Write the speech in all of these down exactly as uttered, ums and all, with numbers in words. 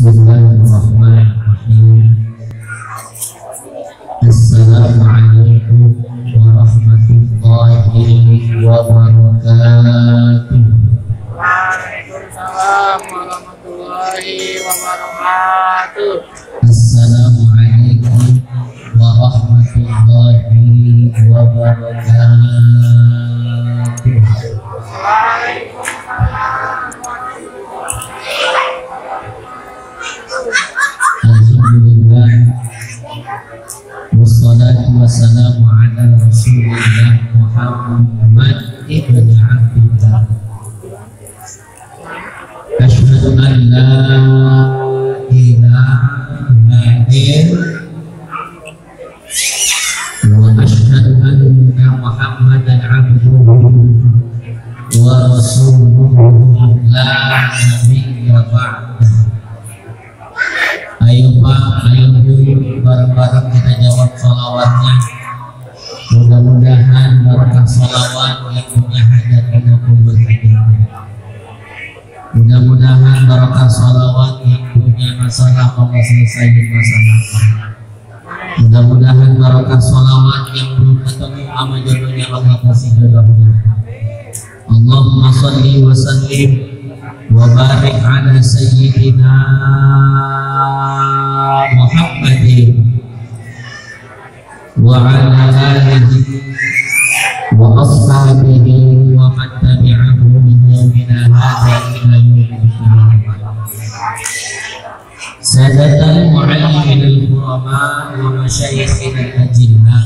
Bismillahirrahmanirrahim. Assalamualaikum warahmatullahi wabarakatuh. Waalaikumsalam warahmatullahi wabarakatuh. Assalamualaikum warahmatullahi wabarakatuh. Alhamdulillah, wassalatu wassalamu ala Rasulillah Muhammad ibn Abdillah. Asyhadu an la ilaha illallah wa asyhadu anna Muhammadan abduhu wa rasuluhu la nabiyya ba'dah. Ayo Pak, ayo Bu, bareng-bareng kita jawab sholawatnya. Mudah-mudahan barokah sholawat yang punya hajat Allah kubulkan. Mudah-mudahan barokah sholawat yang punya masalah Allah selesaikan masalah. Mudah-mudahan barokah sholawat yang belum ketemu sama jodohnya Allah kasih jodohnya. Allahumma sholli wa sallim wa barik ala sayyidina Muhammadin wa ala alihi wa ashabihi wa man tabi'ahum min hadha ila yaumil qiyamah. Sadatul mu'allimin al-qurama wa masyayikhina al-ajillah,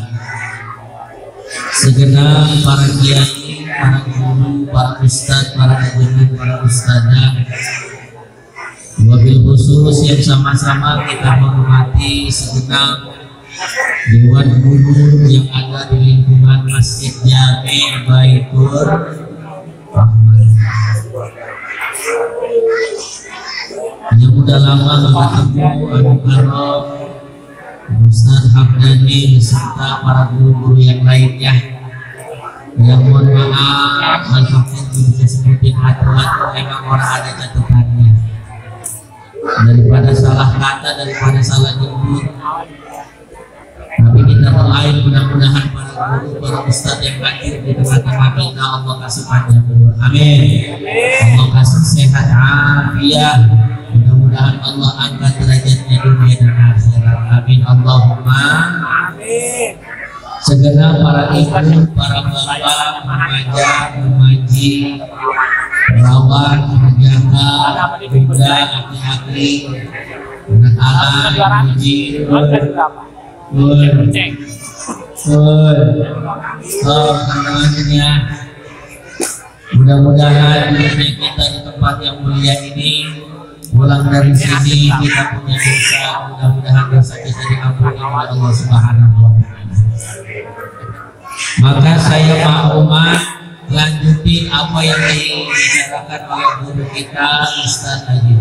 segenap para kiai, para guru, para ustadz, para ajudan, para ustadzah, wabil khusus yang sama-sama kita hormati segenap dewan guru yang ada di lingkungan Masjid Jami' Baitur Rahman, yang udah lama bertemu Abu Karom, Ustaz Hamdani serta para guru-guru yang lainnya. Yang mohon maaf, Al-Fatihah bisa sebutin aturan memang orang ada catatannya. Daripada salah kata, daripada salah nyebut. Tapi kita doain mudah-mudahan para guru, para ustadz yang hadir di tengah-tengah kita Allah kasih panjang umur. Amin. Allah kasih sehat afiat. Mudah-mudahan Allah angkat derajatnya dunia dan akhirat. Amin. Allahumma amin. Segenap para ibu, para bapak, remaja, remaji, perawat, penjaga, muda, aki-aki, anak-anak, muji, pun, pun, oh, teman-temannya. Mudah-mudahan kita di tempat yang mulia ini, pulang dari sini kita punya dosa. Mudah-mudahan dosa kita diampuni oleh Allah Subhanahu wa Ta'ala. Maka saya Pak Umar lanjutin apa yang dibicarakan oleh guru kita Ustaz Haji.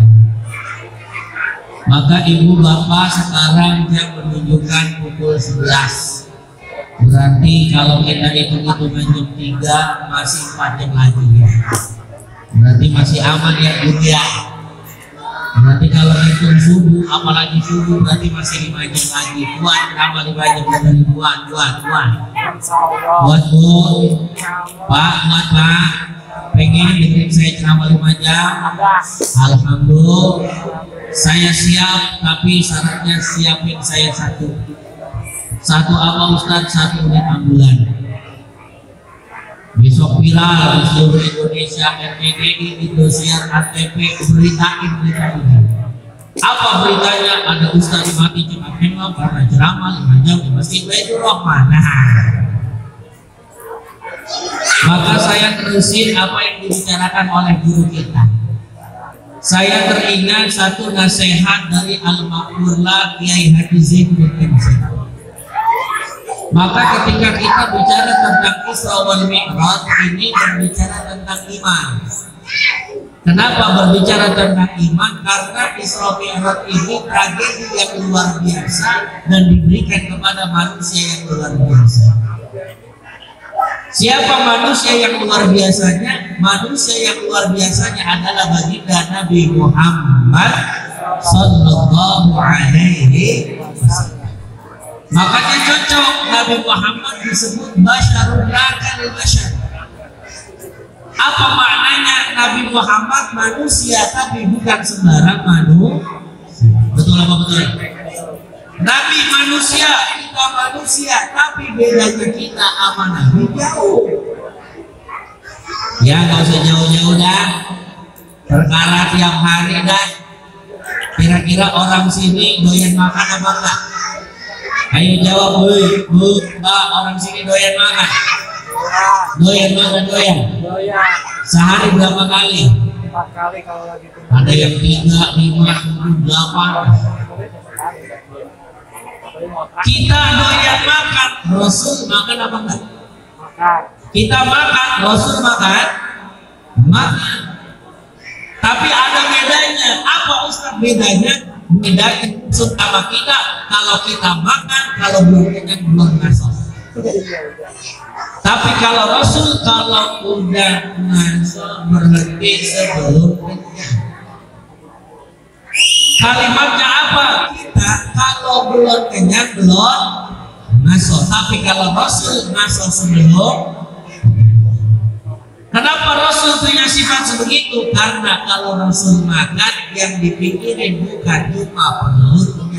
Maka ibu bapak sekarang jam menunjukkan pukul sebelas. Berarti kalau kita hitung-hitungan jam tiga masih empat jam lagi ya. Berarti masih aman ya Bu ya. Berarti kalau hitung subuh, apalagi subuh berarti masih lima jam lagi. Tuan, tambah lima jam dari tuan, tuan, tuan. Buat Bu, Pak, buat Pak, pengen dengerin saya ceramah lima jam. Alhamdulillah, saya siap, tapi syaratnya siapin saya satu. Satu apa Ustadz? Satu unit ambulan. Besok viral di seluruh Indonesia, R T G I, Indosiar, A T P, beritain berita ini. Apa beritanya? Ada Ustadz mati Jumat Memang karena ceramah lima jam di Masjid Baitur Rahman. Nah, maka saya terusin apa yang dibicarakan oleh guru kita. Saya teringat satu nasihat dari Al-Maqmurlah Kiai Haji Zain bin Zain. Maka ketika kita bicara tentang Isra wal Mi'raj, ini berbicara tentang iman. Kenapa berbicara tentang iman? Karena Isra Mi'raj ini tragedi yang luar biasa dan diberikan kepada manusia yang luar biasa. Siapa manusia yang luar biasanya? Manusia yang luar biasanya adalah baginda Nabi Muhammad sallallahu alaihi wasallam. Makanya cocok Nabi Muhammad disebut basyarun lakal basyar. Apa maknanya Nabi Muhammad manusia tapi bukan sembarang manusia? Betul apa betul? Nabi manusia, kita manusia, tapi bedanya kita sama Nabi jauh. Ya nggak usah jauh-jauh dah. Perkara tiap hari dah. Kira-kira orang sini doyan makan apa enggak? Ayo jawab, bu, bu, mbak, orang sini doyan makan. Doyan makan doyan. Sehari berapa kali? Empat kali kalau lagi. Ada yang tiga, lima, tujuh, delapan. Kita doyan makan, Rasul makan apa enggak? Makan. Kita makan, Rasul makan, makan. Tapi ada bedanya. Apa Ustaz bedanya? Bedanya sama kita. Kalau kita makan, kalau belum kenyang belum masuk. Tapi kalau Rasul kalau udah masuk berhenti sebelum kenyang. Kalimatnya apa? Kita kalau belum kenyang belum masuk. Tapi kalau Rasul masuk sebelum. Kenapa Rasul punya sifat sebegitu? Karena kalau Rasul makan yang dipikirin bukan cuma perutnya.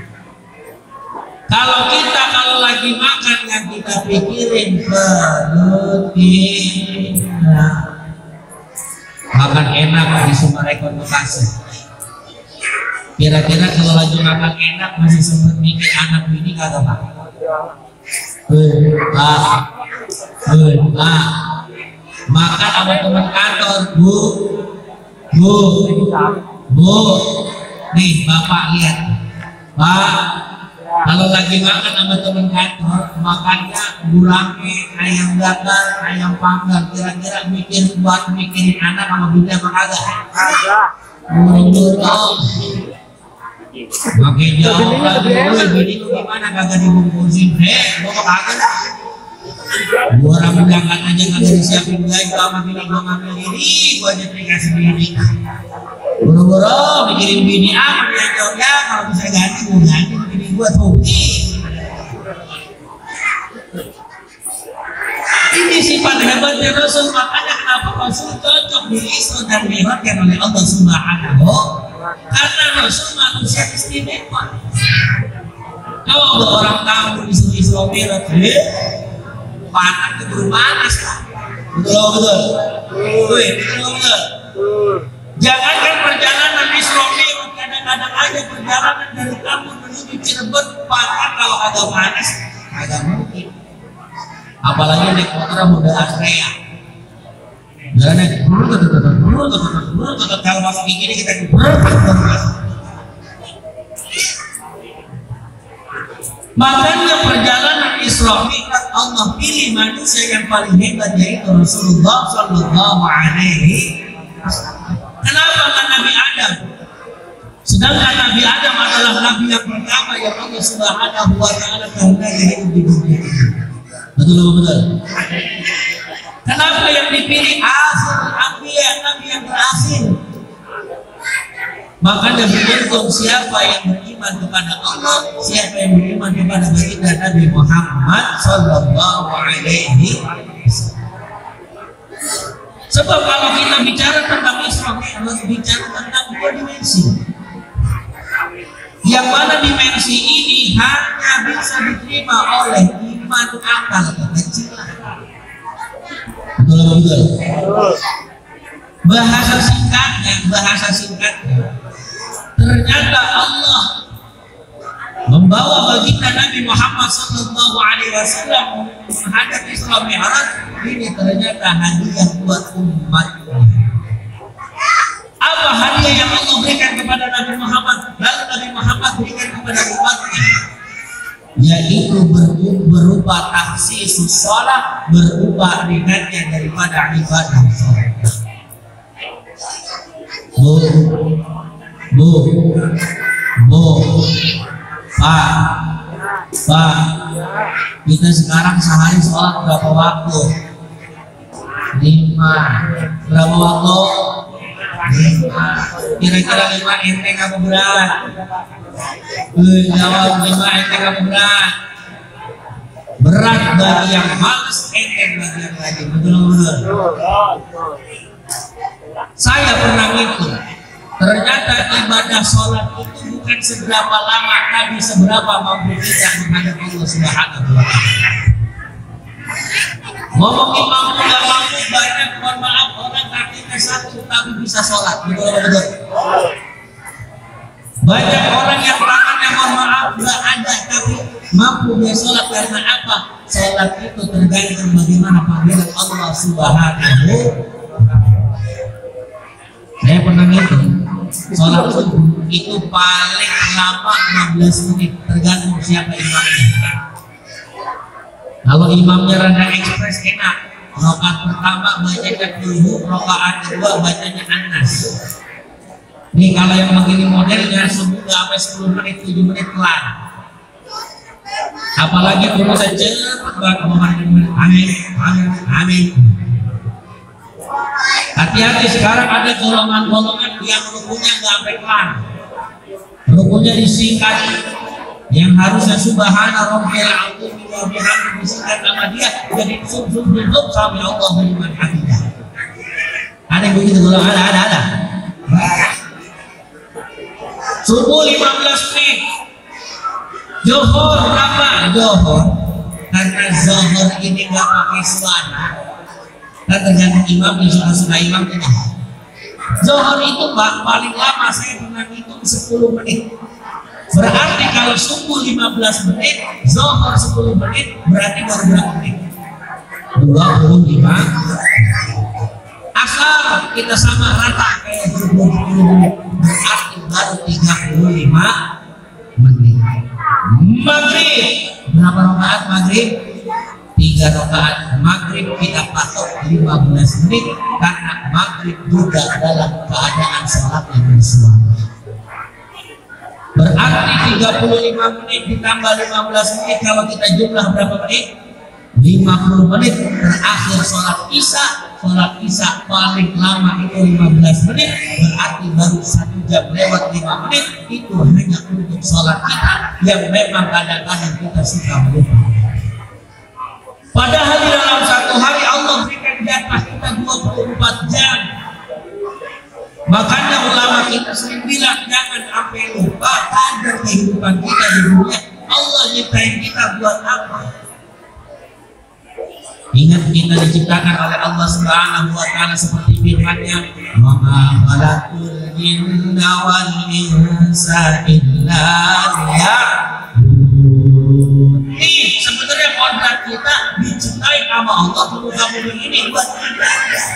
Kalau kita kalau lagi makan yang kita pikirin perut kita. Makan enak di Sumarekon Bekasi. Kira-kira kalau lagi makan enak masih sempat mikir anak bini kagak Pak? Eh, Pak. Eh, Pak. Makan sama teman kantor, Bu. Bu. Bu. Nih, Bapak lihat. Pak, kalau lagi makan sama teman kantor, makannya gulame, ayam bakar, ayam panggang, kira-kira mikir buat mikirin anak sama bini apa kagak? Kagak. Buru-buru. Makin jauh lagi, woi bini lu gimana kagak dibungkusin? Heh, gua kagak. Gua orang berangkat aja kagak disiapin guys, sama bini gua ngambil diri, gua aja terikat sendiri. Buru-buru mikirin bini apa dia jauh ya, kalau bisa ganti gua ganti bini gua tuh. Ini sifat hebatnya Rasul, makanya kenapa Rasul cocok di Isra dan Mi'raj oleh Allah Subhanahu. Karena Rasul manusia istimewa. Kalau orang tahu di Isra Mi'raj, panas keburu panas lah. Betul betul. Woi, betul betul. Jangankan perjalanan Isra Mi'raj, kadang-kadang aja perjalanan dari kampung menuju Cirebon panas kalau agak panas, agak mungkin. Apalagi naik motor udah Astrea. Jalan naik buru tuh tuh tuh buru tuh tuh buru tuh tuh kalau masuk gini kita buru. Makanya perjalanan Isra Mi'raj Allah pilih manusia yang paling hebat yaitu Rasulullah Sallallahu Alaihi Wasallam. Kenapa kan Nabi Adam? Sedangkan Nabi Adam adalah Nabi yang pertama yang Allah Subhanahu Wa Taala kehendaki hidup di dunia ini. Betul atau betul? Kenapa yang dipilih akhir Anbiya, Nabi yang terakhir? Makanya beruntung siapa yang beriman kepada Allah, siapa yang beriman kepada baginda Nabi Muhammad Sallallahu Alaihi Wasallam. Sebab kalau kita bicara tentang Isra Mi'raj, bicara tentang dua dimensi. Yang mana dimensi ini hanya bisa diterima oleh iman akal kekecilan. Betul betul. Bahasa singkatnya, bahasa singkatnya. Ternyata Allah membawa baginda Nabi Muhammad Sallallahu Alaihi Wasallam menghadap Isra Mi'raj ini ternyata hadiah buat umatnya. Apa hadiah yang Allah berikan kepada Nabi Muhammad lalu Nabi Muhammad berikan kepada umatnya? Yaitu berupa takhsis sholat, berupa ringannya daripada ibadah sholat. Bu, bu, bu, pak, pak, kita sekarang sehari sholat berapa waktu? Lima. Berapa waktu? Kira-kira lima enteng apa berat? Eh, jawab lima enteng apa berat? Berat bagi yang malas, enteng bagi yang rajin. Betul-betul. Saya pernah ngitung, ternyata ibadah sholat itu bukan seberapa lama, tapi seberapa mampu kita menghadap Allah Subhanahu wa Ta'ala. Ngomongin mampu gak mampu, banyak mohon maaf orang kakinya satu tapi bisa sholat. Betul betul. Banyak orang yang tangannya mohon maaf gak ada tapi mampu dia sholat. Karena apa? Sholat itu tergantung bagaimana panggilan Allah Subhanahu. Saya pernah ngitung sholat subuh itu paling lama enam belas menit, tergantung siapa imamnya. Kalau imamnya rada ekspres enak, rakaat pertama bacanya dulu, rakaat kedua bacanya Anas. Nih kalau yang begini modelnya subuh nggak sampai sepuluh menit, tujuh menit pelan. Apalagi urusan cepat banget ngomongin amin, amin, amin. Hati-hati, sekarang ada golongan-golongan yang rukunya nggak sampai pelan, rukunya disingkat, yang harusnya subhana rabbil azim wa bihamdihi disingkat sama dia jadi sub sub sub sampai Allahu liman hamidah. Ada yang begitu golongan? Ada, ada, ada. Subuh lima belas menit, Johor berapa? Johor karena Johor ini nggak pakai suara. Dan tergantung imam, suka-suka imam ini. Zohor itu Pak, paling lama saya pernah hitung sepuluh menit. Berarti kalau subuh lima belas menit, Zohor sepuluh menit, berarti baru berapa menit? dua puluh lima. Asal kita sama rata kayak dua puluh menit, berarti baru tiga puluh lima menit. Maghrib berapa rakaat maghrib? Tiga rakaat maghrib kita patok lima belas menit karena maghrib juga dalam keadaan sholatnya bersuara. Berarti tiga puluh lima menit ditambah lima belas menit, kalau kita jumlah berapa menit? lima puluh menit. Terakhir sholat isya, sholat isya paling lama itu lima belas menit, berarti baru satu jam lewat lima menit. Itu hanya untuk sholat kita yang memang kadang-kadang kita suka lupa. Padahal di dalam satu hari Allah berikan jatah kita dua puluh empat jam. Makanya ulama kita sering bilang jangan sampai lupa kadar kehidupan kita di dunia. Allah nyiptain kita buat apa? Ingat kita diciptakan oleh Allah Subhanahu wa Ta'ala seperti firman-Nya, "Wa ma khalaqtul jinna wal insa illa liya'budun." Nih sebenarnya kodrat kita diciptain sama Allah perlu kamu begini buat ibadah.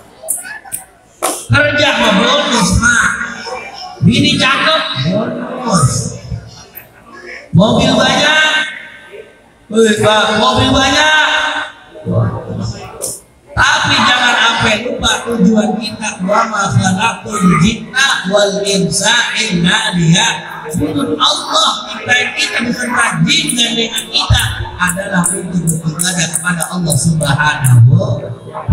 Kerja mah bonus mah, bini cakep bonus, mobil banyak, wih pak mobil banyak, tapi jangan sampai lupa tujuan kita. Wa ma khalaqul jinna wal insa illa liya'budun. Allah nyiptain kita bukan rajin dengan kita adalah untuk beribadah kepada Allah Subhanahu wa Ta'ala.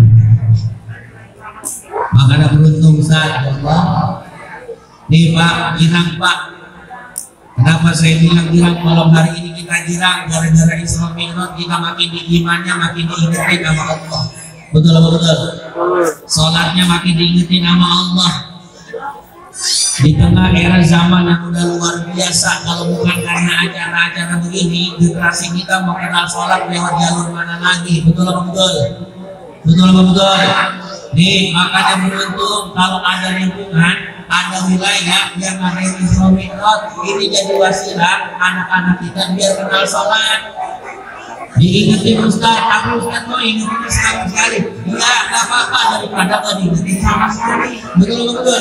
Makanya beruntung saat Allah. Nih Pak, girang Pak. Kenapa saya bilang girang malam hari ini kita girang? Gara-gara Isra Mi'raj kita makin diimannya, makin diingetin sama Allah. Betul apa betul? Sholatnya makin diingetin sama Allah. Di tengah era zaman yang udah luar biasa, kalau bukan karena acara-acara begini, generasi kita mau kenal sholat lewat jalur mana lagi? Betul apa betul? Betul apa betul? Nih makanya beruntung kalau ada lingkungan, ada wilayah yang ngadain Isra Mi'raj, ini jadi wasilah anak-anak kita biar kenal sholat. Diingetin Ustaz, aku Ustaz mau ingetin sekali sekali. Iya, nggak apa-apa daripada nggak diingetin sama sekali. Betul apa betul?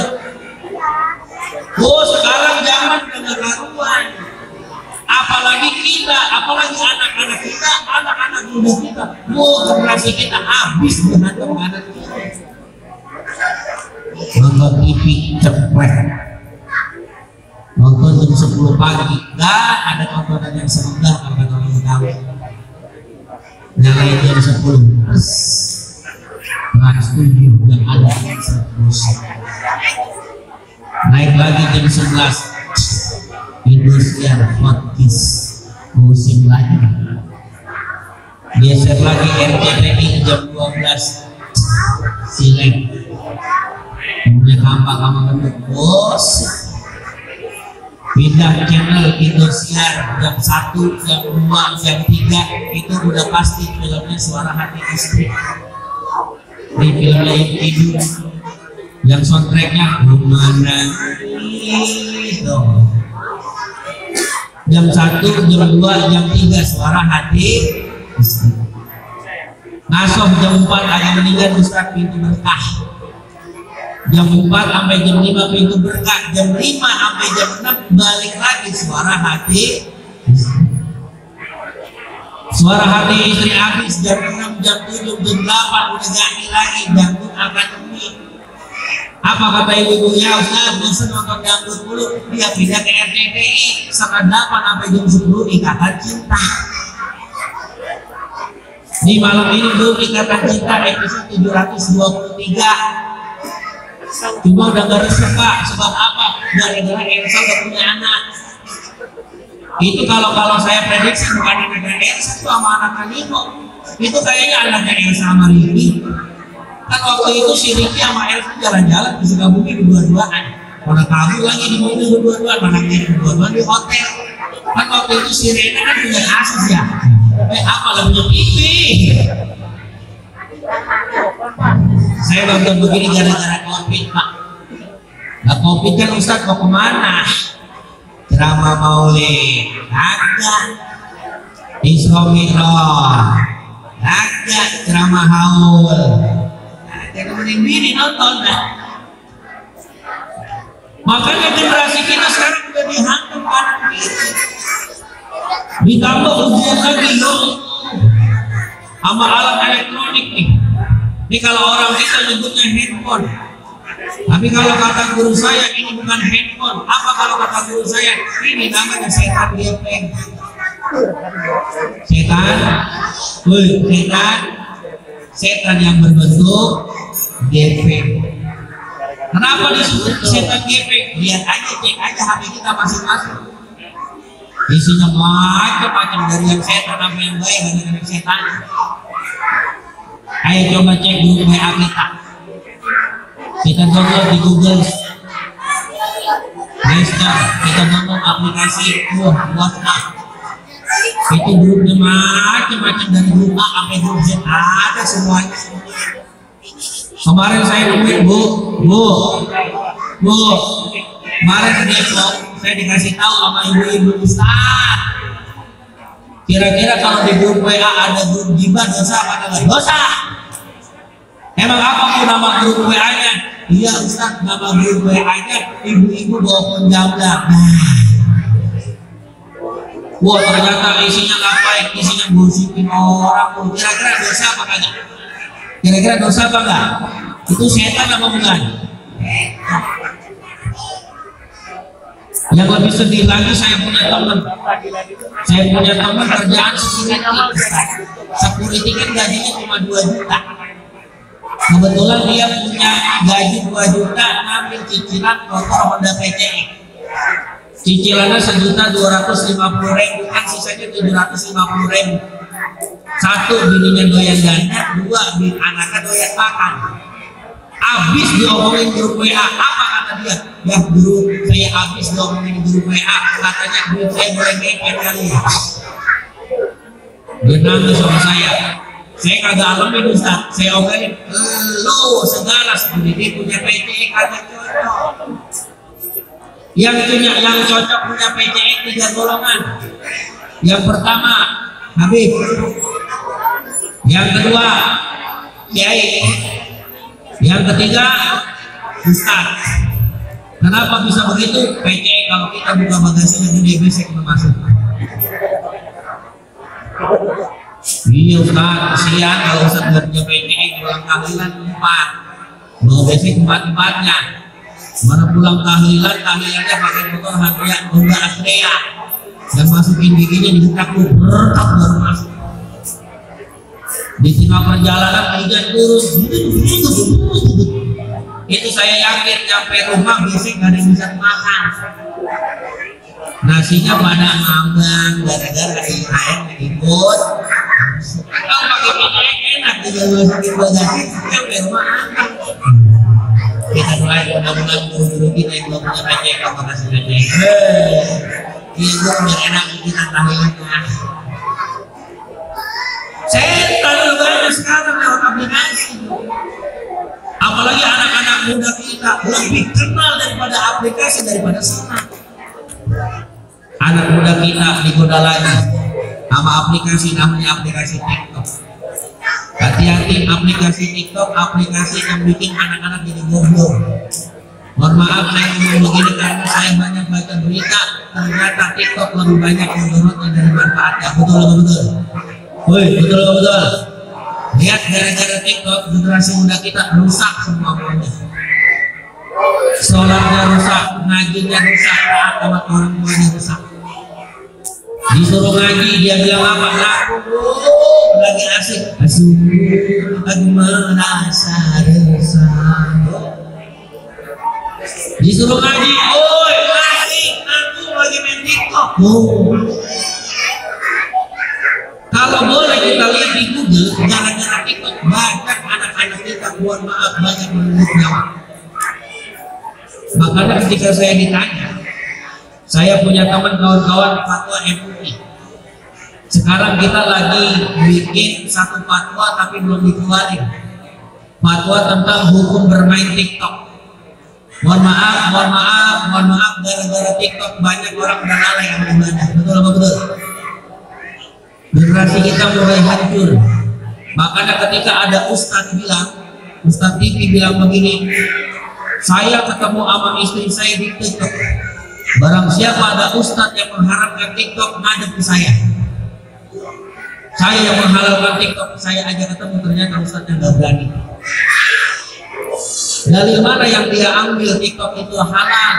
Oh sekarang zaman udah karuan. Apalagi kita, apalagi anak-anak kita, anak-anak muda kita, mau generasi kita habis dengan anak kita. Nonton T V ceplek, nonton jam sepuluh pagi, gak ada tontonan yang serendah kata orang Betawi. Nyalain jam sepuluh, Trans tujuh yang ada yang terus. Naik lagi jam sebelas Indosiar Podcast musim lagi. Geser lagi R C T I jam dua belas Silet. Kemudian kampak sama bentuk bos. Pindah channel Indosiar jam satu, jam dua, jam tiga itu udah pasti filmnya Suara Hati Istri. Di filmnya itu yang soundtracknya Menangis dong. Jam satu, jam dua, jam tiga Suara Hati Istri. Ngasoh jam empat ada meninggal Ustaz Pintu Berkah. Jam empat sampai jam lima Pintu Berkah. Jam lima sampai jam enam balik lagi Suara Hati Istri. Suara Hati Istri habis jam enam, jam tujuh, jam delapan udah ganti lagi Dangdut Akademi. Apa kata ibu-ibunya? Ustaz bosan nonton dangdut dulu, dia pindah ke R C T I setengah delapan sampai jam sepuluh Ikatan Cinta. Di malam ini dulu Ikatan Cinta episode tujuh ratus dua puluh tiga. Cuma udah gak resep Pak, sebab apa? Gara-gara Elsa udah punya anak. Itu kalau kalau saya prediksi bukan anaknya Elsa itu sama anaknya Nino. Itu kayaknya anaknya Elsa sama Ricky. Kan waktu itu si Ricky sama Elsa jalan-jalan di Sukabumi berdua-duaan. Mana kabur lagi di mobil berdua-duaan, mana dia berdua-duaan di hotel. Kan waktu itu si Rena kan punya kasus ya. Eh apa lebihnya pipi? Saya nonton begini gara-gara COVID Pak. Nah COVID kan Ustadz mau kemana? Ceramah maulid, agak Isra Mi'raj, agak ceramah haul. Jadi mending bini nonton dah. Makanya generasi kita sekarang udah dihantam kanan kiri. Ditambah ujian lagi loh sama alat elektronik nih. Ini kalau orang kita nyebutnya handphone. Tapi kalau kata guru saya ini bukan handphone. Apa kalau kata guru saya? Ini namanya setan gepeng. Setan, woi setan, setan yang berbentuk gepeng. Kenapa disebut setan gepeng? Lihat aja, cek aja H P kita masing-masing. Isinya macam-macam dari yang setan apa yang baik dari yang setan. Ayo coba cek dulu W A kita. Kita download di Google Play Store. Kita download aplikasi WhatsApp. Itu grupnya macam-macam dari grup A sampai grup Z ada semuanya. Kemarin saya nemuin bu, bu, bu. Kemarin di Depok saya dikasih tahu sama ibu-ibu Ustaz. Kira-kira kalau di grup W A ada grup gibah dosa apa enggak? Dosa. Emang apa tuh nama grup W A-nya? Iya Ustaz, nama grup W A-nya ibu-ibu bawa penjamdak. Wah ternyata isinya ngapain? Isinya gosipin orang. Kira-kira dosa apa enggak? Kira-kira dosa apa enggak? Itu setan apa bukan? Yang lebih sedih lagi saya punya teman. Saya punya teman kerjaan security. Security kan gajinya cuma dua juta. Kebetulan dia punya gaji dua juta ngambil cicilan motor Honda P C X. Cicilannya sejuta dua ratus lima puluh ribu, kan sisanya tujuh ratus lima puluh ribu. Satu bininya doyan ganja, dua bin anaknya doyan makan. Abis diomongin grup W A, apa kata dia? Ya guru, saya abis diomongin grup W A, katanya grup saya boleh ngepet kali ya. Dia nangis sama saya. Saya kagak alamin Ustaz, saya omelin, lo segala seperti punya P C X kagak cocok. Yang punya yang cocok punya P C X tiga golongan. Yang pertama Habib, yang kedua Kiai, yang ketiga Ustaz. Kenapa bisa begitu? P C X kalau kita buka bagasinya gede besek masuk. Iya Ustaz, kesian kalau Ustaz nggak punya P C X pulang tahlilan empat, bawa besek empat-empatnya. Mana pulang tahlilan, tahlilannya pakai motor Honda Honda Astrea. Dan masukin giginya di detak lu, bertak baru masuk. Di tengah perjalanan hujan turun, itu saya yakin nyampe rumah biasanya nggak ada yang bisa makan. Nasinya pada ngambang gara-gara I H M ikut. Kalau pakai minyak enak juga masukin bagasi nyampe rumah aman. Kita doain mudah-mudahan guru-guru kita yang belum punya P C K makasih P C K. Itu biar enak kita tahilnya. Setan banyak sekarang lewat aplikasi. Apalagi anak-anak muda kita lebih kenal daripada aplikasi daripada sana. Anak muda kita digoda lagi sama aplikasi namanya aplikasi TikTok. Hati-hati aplikasi TikTok, aplikasi yang bikin anak-anak jadi goblok. Mohon maaf saya ngomong begini karena saya banyak baca berita, ternyata TikTok lebih banyak mudaratnya dari manfaatnya. Betul atau betul? Woi, betul atau betul? Lihat gara-gara TikTok generasi muda kita rusak semuanya. Sholatnya rusak, ngajinya rusak, sama orang tuanya rusak. Disuruh ngaji dia bilang apa? Aku lagi asik, asik, aku merasa resah. Disuruh ngaji, oi ngaji, aku lagi main TikTok. Oh. Kalau boleh kita lihat di Google, gara-gara TikTok banyak anak-anak kita, mohon maaf banyak menurut nyawa. Makanya ketika saya ditanya, saya punya teman kawan-kawan fatwa M U I. Sekarang kita lagi bikin satu fatwa tapi belum dikeluarin. Fatwa tentang hukum bermain TikTok. Mohon maaf, mohon maaf, mohon maaf gara-gara TikTok banyak orang berlalai yang beribadah. Betul apa betul? Generasi kita mulai hancur. Makanya ketika ada Ustadz bilang, Ustadz T V bilang begini, saya ketemu sama istri saya di TikTok. Barang siapa ada Ustadz yang mengharamkan TikTok, ngadep ke saya. Saya yang menghalalkan TikTok, saya aja ketemu ternyata Ustadz yang gak berani. Dari mana yang dia ambil TikTok itu halal?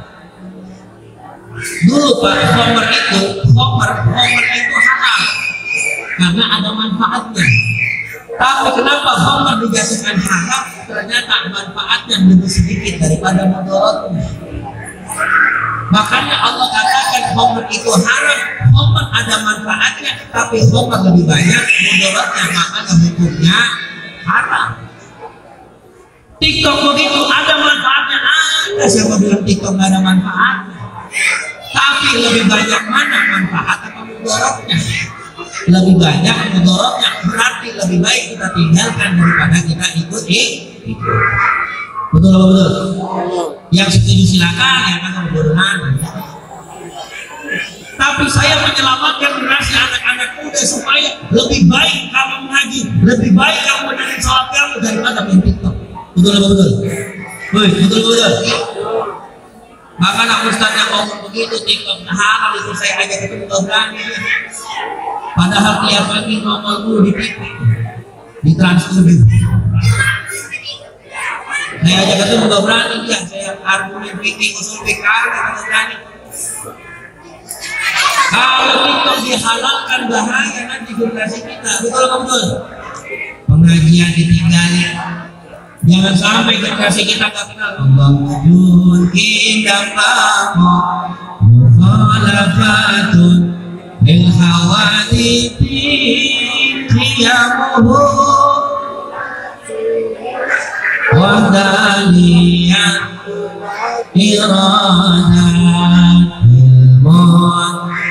Dulu Pak, Homer itu, Homer, Homer itu halal karena ada manfaatnya. Tapi kenapa Homer dijadikan haram? Ternyata manfaatnya lebih sedikit daripada mudaratnya. Makanya Allah katakan Homer itu haram. Homer ada manfaatnya, tapi Homer lebih banyak mudaratnya, makanya hukumnya haram. TikTok begitu ada manfaatnya, ada siapa bilang TikTok nggak ada manfaatnya? Tapi lebih banyak mana manfaat atau mudaratnya? Lebih banyak mudaratnya, berarti lebih baik kita tinggalkan daripada kita ikut ikut. Betul apa betul? Yang setuju silakan, yang kagak berkenan. Tapi saya menyelamatkan generasi anak-anak muda supaya lebih baik kamu mengaji, lebih baik kamu mendengar sholat kamu daripada main TikTok. Betul apa betul? Woi, betul apa betul? Maka anak Ustaz yang ngomong begitu TikTok nah halal itu saya ajak ketemu gak berani. Padahal tiap pagi ngomong dulu di T V, di Trans tujuh. Saya aja ketemu gak berani ya, saya argumen fikih usul fikih gak berani. Kalau TikTok dihalalkan bahaya nanti generasi kita, betul apa betul? Pengajian ditinggalin, jangan sampai generasi kita gak kenal. Bangun kindang lama, mukhalafatun lil hawadithi qiyamuhu. Wadaliyan iradat ilmun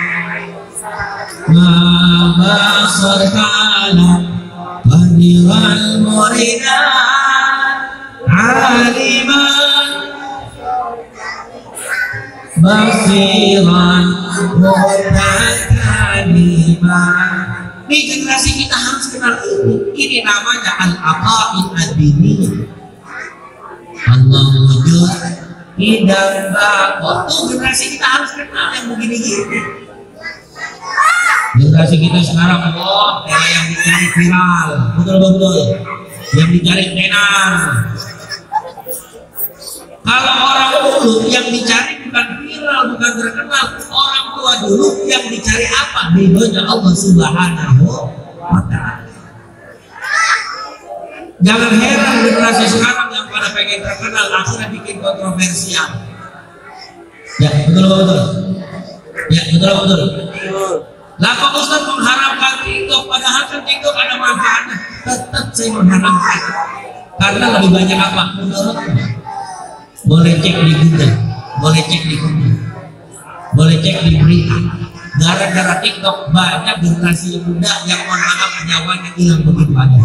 mabasar kalam qadiral muridan aliman basiran mutakaliman. Di generasi kita harus kenal ini. Ini namanya al-aqaid ad-diniyah. Allah wujud, tidak bakal. Tuh generasi kita harus kenal yang begini-gini. Generasi kita sekarang, oh, yang dicari viral, betul-betul, yang dicari tenar. Kalau orang dulu yang dicari bukan viral, bukan terkenal. Orang tua dulu yang dicari apa? Ridhonya Allah Subhanahu wa Ta'ala. Jangan heran generasi sekarang yang pada karena pengen terkenal akhirnya bikin kontroversial. Ya betul betul. Ya betul betul. Lah kok Ustaz mengharapkan TikTok padahal kan TikTok ada manfaatnya. Tetap saya mengharapkan. Karena lebih banyak apa? Menurut boleh cek di Google, boleh cek di Google, boleh cek di berita. Gara-gara TikTok banyak generasi muda yang mohon maaf nyawanya hilang begitu aja.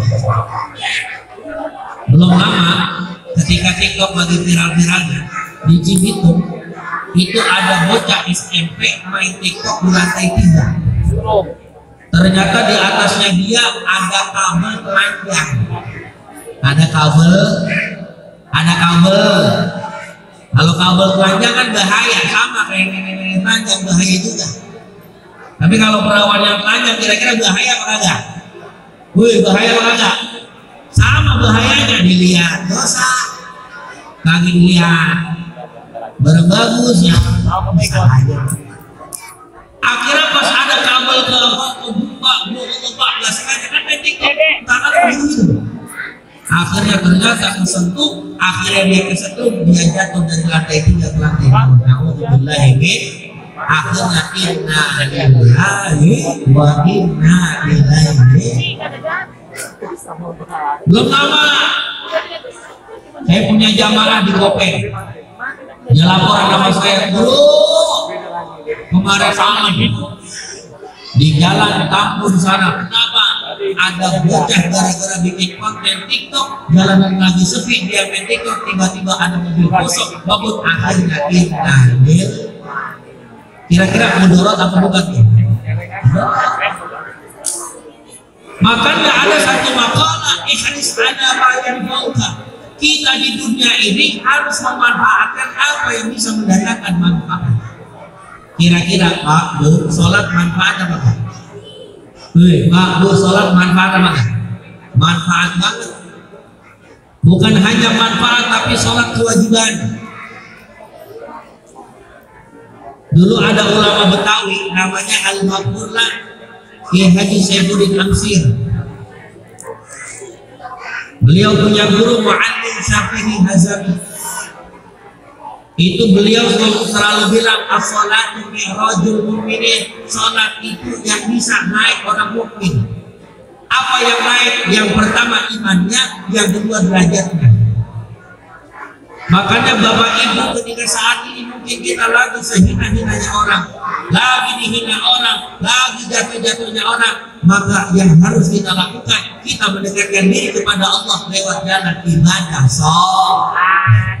Belum lama ketika TikTok lagi viral-viralnya di Cibitung itu ada bocah S M P main TikTok di lantai tiga. Ternyata di atasnya dia ada kabel panjang, ada kabel, ada kabel. Kalau kabel panjang kan bahaya, sama kayak nenek-nenek panjang bahaya juga. Tapi kalau perawan yang panjang kira-kira bahaya apa enggak? Wih, bahaya apa enggak? Sama bahayanya, dilihat dosa, kaki dilihat barang bagus ya. Akhirnya pas ada kabel ke buka, buka, belas sengaja kan TikTok, tangan begitu. Akhirnya ternyata kesentuh, akhirnya dia kesentuh, dia jatuh dari lantai tiga ke lantai dua. Alhamdulillah, akhirnya inna lillahi wa inna ilaihi. Belum lama saya punya jamaah di Kopeng, dia laporan sama saya, dulu kemarin malam di jalan kampung sana, kenapa ada bocah gara-gara bikin konten TikTok, jalanan lagi sepi, dia main TikTok, tiba-tiba ada mobil kosong, babut, akhirnya intanil. Kira-kira mudarat apa bukan? Makanya ada satu makalah, ihris ada bayan fauka. Kita di dunia ini harus memanfaatkan apa yang bisa mendatangkan manfaat. Kira-kira Pak Bu, sholat manfaat apa kan? Hei, Pak Bu, sholat manfaat apa kan? Manfaat banget. Bukan hanya manfaat, tapi sholat kewajiban. Dulu ada ulama Betawi namanya Al-Maqurlah Kiai Haji Saifuddin Amsir. Beliau punya guru Mu'allim Syafi'i Hazami. Itu beliau selalu, selalu bilang as-salatu mi'rajul mu'minin. Salat itu yang bisa naik orang mukmin. Apa yang naik? Yang pertama imannya, yang kedua derajatnya. Makanya Bapak Ibu ketika saat ini mungkin kita lagi sehina-hinanya orang, lagi dihina orang, lagi jatuh-jatuhnya orang, maka yang harus kita lakukan, kita mendekatkan diri kepada Allah lewat jalan ibadah sholat.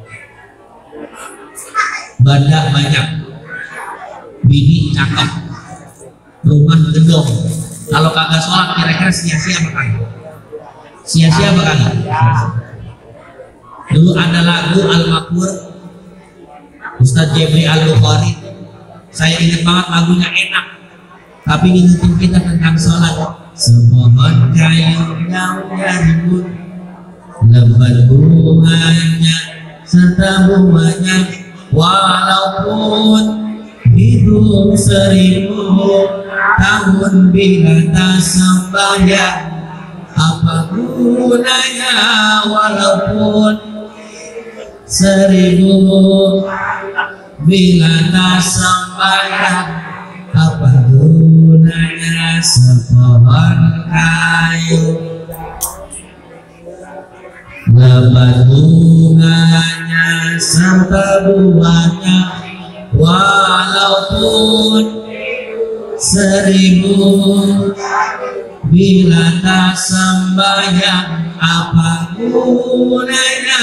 Banyak banyak, bini cakep, rumah gedong. Kalau kagak sholat kira-kira sia-sia apa kagak? Sia-sia apa kagak? Dulu ada lagu Al-Maqur Ustadz Jebri Al-Bukhari. Saya ingat banget lagunya enak, tapi ngingetin kita tentang sholat. Semohon kayu yang ribut, lebat bunganya serta bunganya, walaupun hidup seribu tahun bila tak sembahyang, apa gunanya walaupun seribu bila tak sembahyang, apa gunanya sepohon kayu lebat bunganya serta buahnya, walaupun seribu bila tak sembahyang, apa gunanya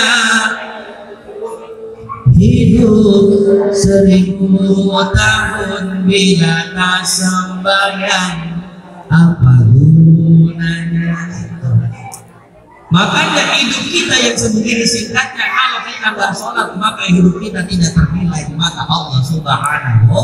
hidup seribu tahun bila tak sembahyang, apa gunanya. Makanya hidup kita yang sebegini singkatnya, kalau kita nggak sholat maka hidup kita tidak ternilai di mata Allah Subhanahu.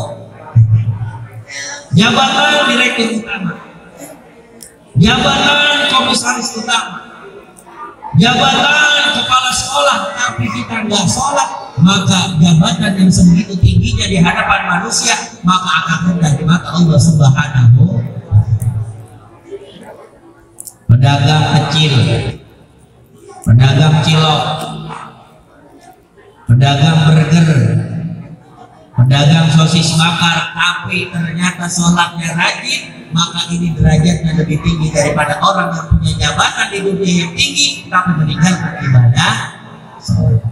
Jabatan direktur utama, jabatan komisaris utama, jabatan kepala sekolah, tapi kita nggak sholat, maka jabatan yang sebegitu tingginya di hadapan manusia maka akan rendah di mata Allah Subhanahu. Pedagang kecil, pedagang cilok, pedagang burger, pedagang sosis bakar, tapi ternyata sholatnya rajin, maka ini derajatnya lebih tinggi daripada orang yang punya jabatan di dunia yang tinggi tapi meninggalkan ibadah sholat.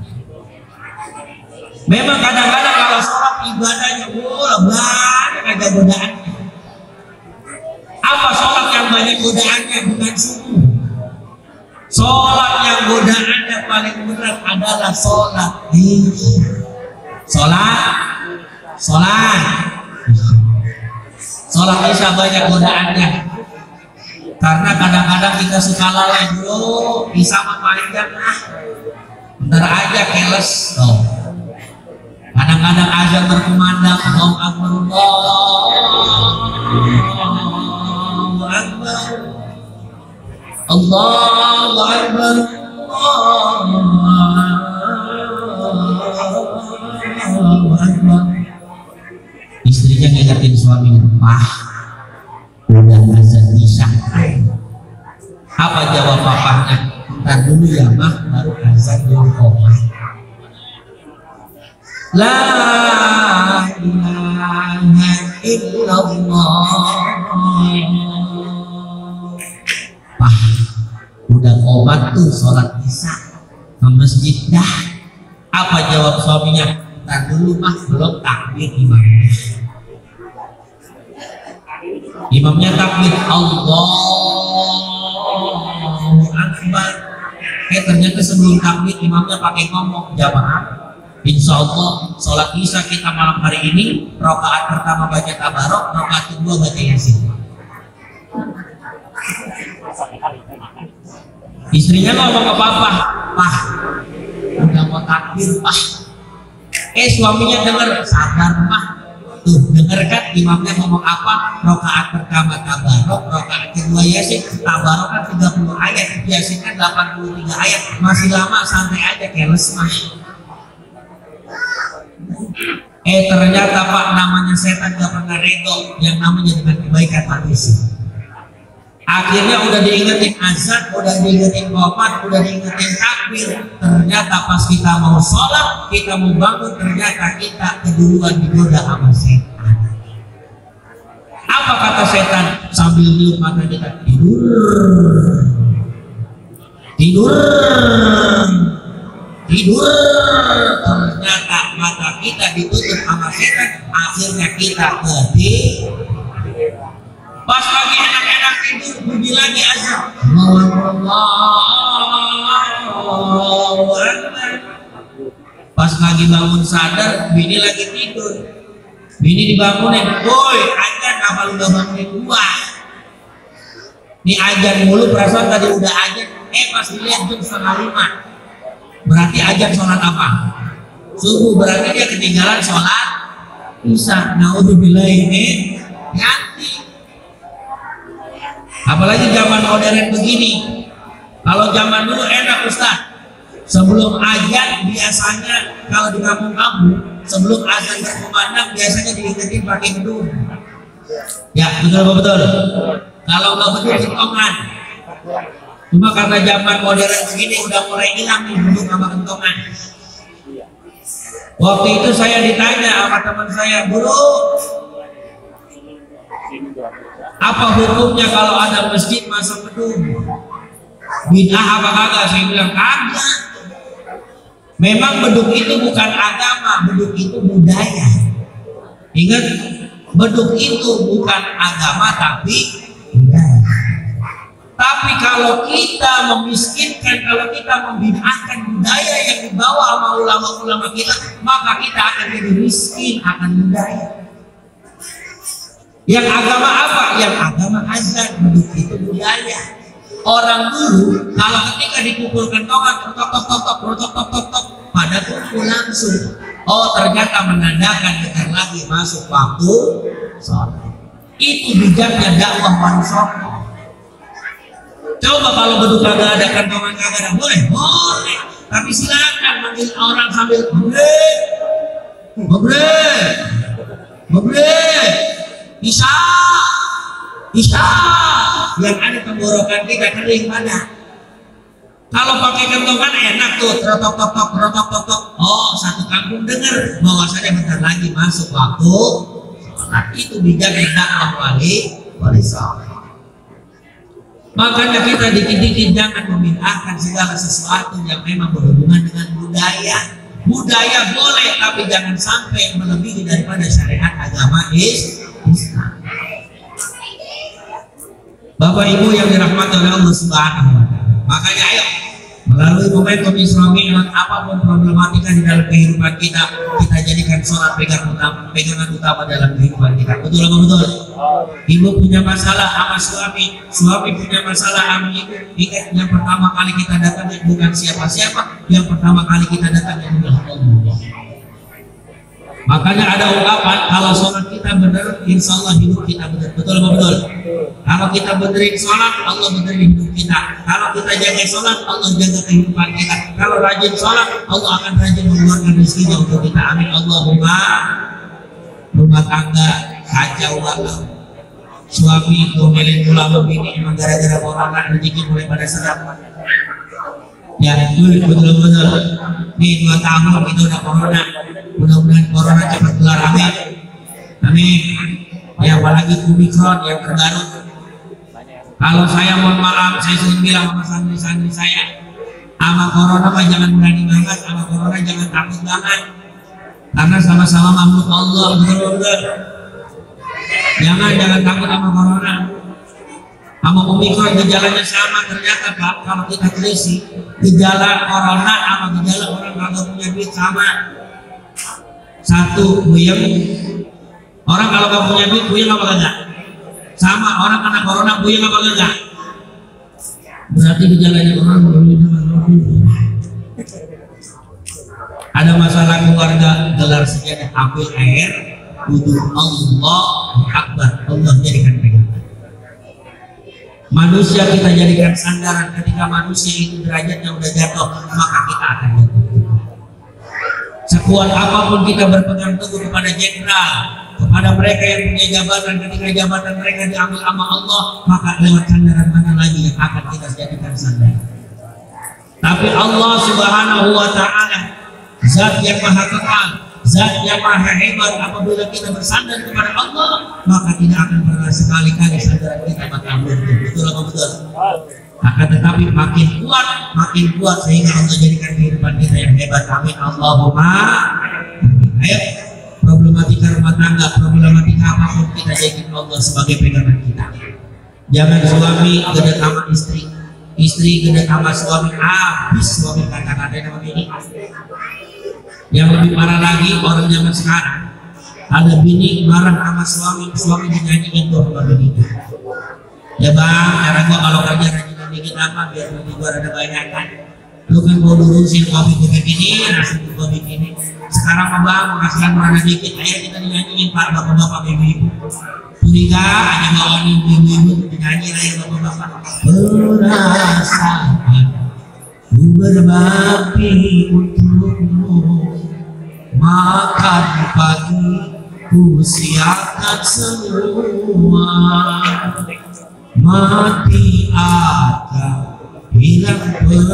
Memang kadang-kadang kalau sholat ibadahnya oh, banyak aja godaannya. Apa sholat yang banyak godaannya? Bukan subuh. Sholat yang godaannya paling berat adalah sholat isya. Sholat, sholat, sholat isya banyak godaannya. Karena kadang-kadang kita suka lalai dulu, isya mah panjang ah, bentar aja keles. Oh. Kadang-kadang azan berkumandang, Allahu Akbar, Allahu Akbar, Allahu Akbar, Allahu Akbar. Istrinya ngingetin suaminya, Pak, udah azan isya. Apa jawab papahnya? Ntar dulu ya mah, baru azan dulu koma. La ilaha illallah. Wah, udah komat tuh sholat isya ke masjid dah. Apa jawab suaminya? Ntar dulu mah, belum takbir imamnya. Imamnya takbir Allahu Akbar. Eh ternyata sebelum takbir imamnya pakai ngomong, jamaah, insya Allah sholat isya kita malam hari ini rakaat pertama baca tabarok, rakaat kedua baca yasin. Istrinya ngomong ke papa, Pak, udah mau takbir Pak. Eh suaminya dengar, sabar Pak. Tuh denger kan imamnya ngomong apa? Rakaat pertama tabarok, rakaat kedua yasin. Tabarok kan tiga puluh ayat, yasin kan delapan puluh tiga ayat. Masih lama, santai aja keles mah. Eh ternyata Pak, namanya setan gak pernah rego yang namanya dengan kebaikan manusia. Akhirnya udah diingetin azan, udah diingetin qomat, udah diingetin takbir. Ternyata pas kita mau sholat, kita mau bangun, ternyata kita keduluan digoda sama setan. Apa kata setan sambil niup mata kita? Tidur, tidur, tidur. Ternyata mata kita ditutup sama setan, akhirnya kita ketidur. Pas lagi enak-enak tidur, bunyi lagi azan. Allahu Akbar. Pas lagi bangun sadar, bini lagi tidur. Bini dibangunin, woi azan, apa lu gak bangunin gua? Ini azan mulu, perasaan tadi udah azan. Eh pas dilihat jam setengah lima. Berarti azan sholat apa? Subuh. Berarti dia ketinggalan sholat isya. Naudzubillah ini ganti. Apalagi zaman modern begini. Kalau zaman dulu enak Ustaz. Sebelum azan biasanya kalau di kampung-kampung, sebelum azan berkumandang biasanya diingetin pakai beduk. Ya betul betul. Kalau nggak beduk kentongan. Cuma karena zaman modern begini udah mulai hilang nih beduk sama kentongan. Waktu itu saya ditanya sama teman saya, guru, apa hukumnya kalau ada masjid masang beduk? Bid'ah apa kagak? Saya bilang kagak. Memang beduk itu bukan agama, beduk itu budaya. Ingat, beduk itu bukan agama tapi budaya. Tapi kalau kita memiskinkan, kalau kita membid'ahkan budaya yang dibawa sama ulama-ulama kita, maka kita akan jadi miskin akan budaya. Yang agama apa? Yang agama azan, beduk itu budaya. Orang dulu kalau ketika dipukul kentongan, tok tok tok tok tok tok tok tok, pada kumpul langsung. Oh ternyata menandakan bentar lagi masuk waktu sholat. Itu bijaknya dakwah manusia. Coba kalau beduk kagak ada, kentongan kagak ada, boleh boleh. Tapi silakan manggil orang sambil bebre, bebre, bebre, bisa. Isya yang ada tenggorokan kita kering mana? Kalau pakai kentongan enak tuh, trotok tok tok trotok tok tok. Oh, satu kampung dengar bahwasanya bentar lagi masuk waktu sholat. Itu bijaknya dakwah wali wali sholat. Makanya kita dikit-dikit jangan memindahkan segala sesuatu yang memang berhubungan dengan budaya. Budaya boleh, tapi jangan sampai melebihi daripada syariat agama Islam. Bapak Ibu yang dirahmati oleh Allah Subhanahu wa Ta'ala. Makanya ayo melalui momentum Isra Mi'raj, apapun problematika di dalam kehidupan kita, kita jadikan sholat pegangan utama, pegangan utama dalam kehidupan kita. Betul apa betul? Ibu punya masalah sama suami, suami punya masalah sama ibu. Ingat, yang pertama kali kita datang bukan siapa-siapa, yang pertama kali kita datang adalah Allah. Makanya ada ungkapan, kalau sholat kita benar, insya Allah hidup kita benar. Betul apa betul? Kalau kita benerin sholat, Allah benerin hidup kita. Kalau kita jaga sholat, Allah jaga kehidupan kita. Kalau rajin sholat, Allah akan rajin mengeluarkan rezekinya untuk kita. Amin Allahumma. Rumah tangga kacau balau, suami ngomelin ulama bini emang gara-gara corona rezeki mulai pada sedap. Ya betul-betul. Nih dua tahun itu udah corona. Mudah-mudahan corona cepat keluar, amin. Amin. Ya apalagi Omicron yang terbaru. Kalau saya mohon maaf, saya sering bilang sama santri-santri saya, sama corona mah jangan berani banget, sama corona jangan takut banget, karena sama-sama makhluk Allah, betul-betul. Jangan jangan takut sama corona. Sama Omicron gejalanya sama, ternyata Pak, kalau kita teliti gejala corona sama gejala orang kagak punya duit sama. Satu, buyeng. Orang kalau nggak punya duit, buyeng apa enggak? Sama, orang kena corona, buyeng apa enggak? Berarti gejalanya orang berbeda. Ada masalah keluarga, gelar sejadah ambil air, wudhu Allah Akbar, Allah jadikan pegangan. Manusia kita jadikan sandaran. Ketika manusia itu derajatnya udah jatuh, maka kita akan jatuh. Sekuat apapun kita berpegang teguh kepada jenderal, kepada mereka yang punya jabatan, ketika jabatan mereka diambil sama Allah, maka lewat sandaran mana lagi yang akan kita jadikan sandaran? Tapi Allah Subhanahu wa Ta'ala, Zat yang maha kekal, Zat yang maha hebat. Apabila kita bersandar kepada Allah, maka tidak akan pernah sekali-kali sandaran kita bakal runtuh. Betul apa betul? Akan tetapi makin kuat, makin kuat sehingga Allah jadikan kehidupan kita yang hebat. Amin Allahumma. Ayo, problematika rumah tangga, problematika apapun kita jadikan Allah sebagai pegangan kita. Jangan suami gede sama istri, istri gede sama suami, habis suami kata-kata nama bini. Yang lebih parah lagi, orang zaman sekarang ada bini marah sama suami, suami dinyanyiin tuh sama bini. Ya bang, cara gua kalau kerja rajinan dikit apa biar nanti gua ada banyak kan. Lu kan gua lurusin kopi gua begini, nasi gua begini. Sekarang apa bang, penghasilan mana dikit, ayo kita dinyanyiin pak bapak-bapak ibu-ibu. Curiga aja bawaan ibu-ibu dinyanyi aja bapak-bapak. Merasakan ku berbakti untukmu, makan pagi ku siapkan semua. Mati akan hilang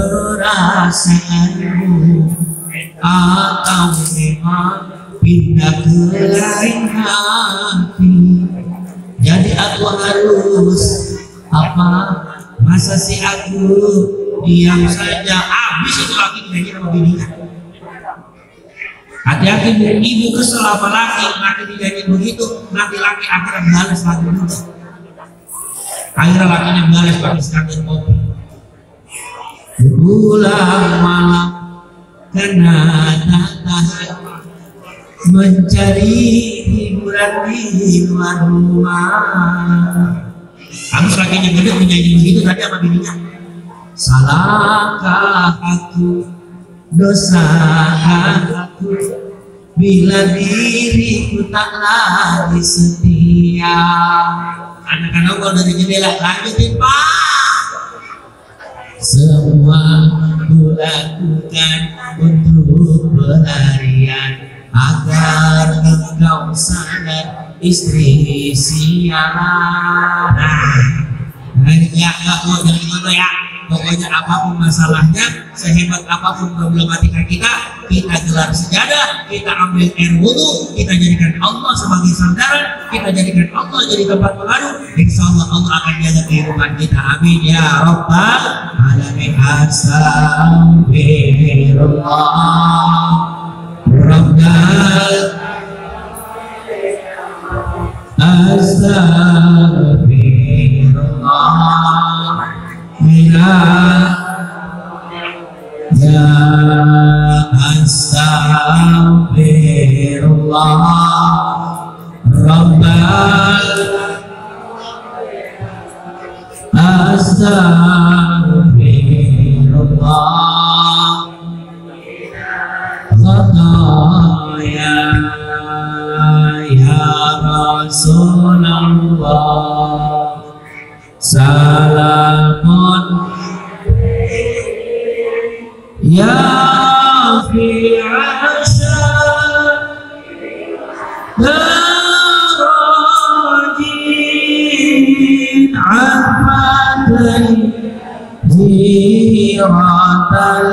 perasaanmu, atau memang pindah ke lain hati. Jadi aku harus apa? Masa si aku diam saja? Habis itu lagi nyanyi sama bininya. Hati-hati bu, ibu kesel apa laki, laki dinyanyi begitu, nanti laki akan balas lagi juga. Akhirnya lakinya balas pakai sekadar kopi. Pulang malam karena tak tahan mencari hiburan di luar rumah. Harus lakinya gede menyanyi begitu tadi sama bininya. Salahkah aku, dosa aku, bila diriku tak lagi setia. Anak-anak kalau dari jendela lanjutin pak. Semua ku lakukan untuk pelarian agar engkau sadar istri sialan. Nah, ya nggak mau jadi gitu ya. Pokoknya apapun masalahnya, sehebat apapun problematika kita, kita gelar sejadah, kita ambil air wudhu, kita jadikan Allah sebagai sandaran, kita jadikan Allah jadi tempat mengadu. Insya Allah Allah akan jaga kehidupan kita. Amin ya Rabbal Alamin. Astagfirullah Rabbal Astagfirullah Bila Ya Astagfirullah Rabbal Astagfirullah Khataya Ya Rasulullah Salamun Ya fi asha darajin afatan ziratal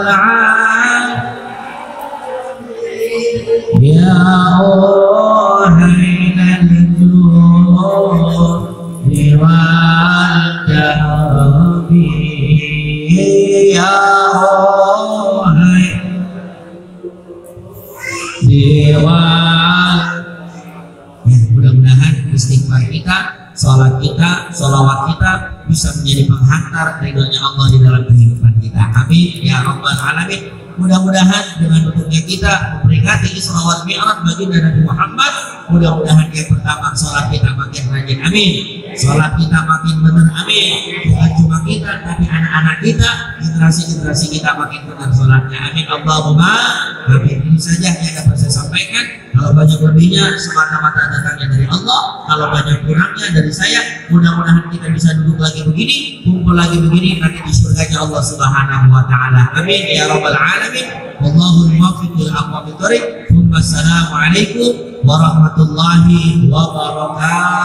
Ya Uhainal Judi wal Jahbi Ya Uhain Dewan. Ya, mudah-mudahan istighfar kita, sholat kita, sholawat kita bisa menjadi penghantar ridhonya Allah di dalam kehidupan kita. Amin ya Rabbal Alamin. Mudah-mudahan dengan duduknya kita memperingati Isra wal Mi'raj baginda Nabi Muhammad, mudah-mudahan yang pertama sholat kita makin rajin, amin. Sholat kita makin benar, amin. Bukan cuma kita, tapi anak-anak kita, generasi-generasi kita makin benar sholatnya, amin. Allahumma amin. Ini saja yang dapat saya sampaikan. Kalau banyak lebihnya semata-mata datangnya dari Allah, kalau banyak kurangnya dari saya. Mudah-mudahan kita bisa duduk lagi begini, kumpul lagi begini nanti di surganya Allah Subhanahu wa taala. Amin ya Rabbal Alamin. Wallahul muwaffiq lil aqwamit thoriq. Wassalamualaikum warahmatullahi wabarakatuh.